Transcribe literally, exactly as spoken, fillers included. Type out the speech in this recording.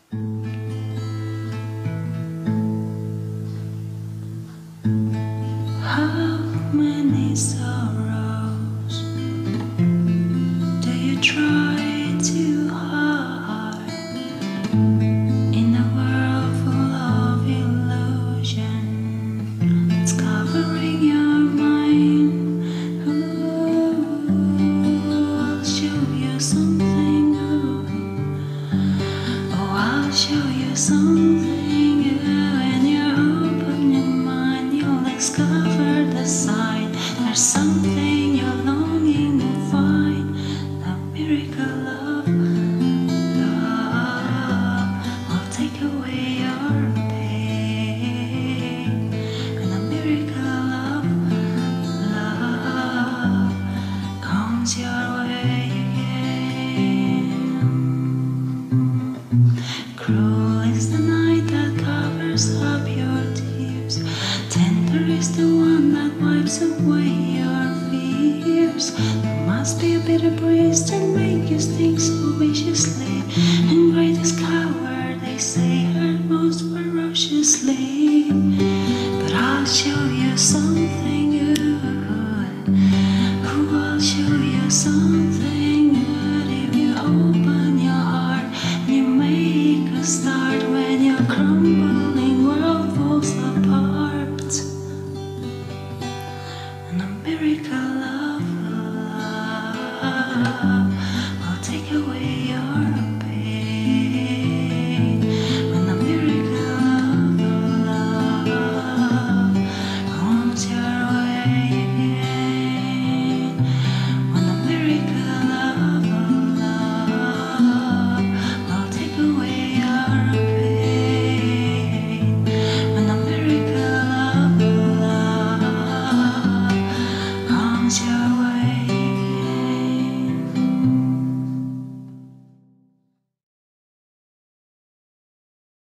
How many sorrows do you try to hide in a world full of illusion that's covering your mind? Ooh, I'll show you something good. Oh, I'll show you something good. When you open your mind, you'll discover the sign. There's something you're longing to find. The miracle of love will take away your pain. And the miracle of love comes your way again. Cruel is the night that covers up your tears. Tender is the one that wipes away your fears. There must be a bitter breeze that makes you sting so viciously. And greatest coward, they say, hurt most ferociously. But I'll show you something good. Oh, I'll show you something good. If you open your heart and you make a start, when your crumbling world falls apart. And a miracle of love will take away your pain. When the miracle of love comes your way again. When the miracle of love will take away your pain. When the miracle of love comes your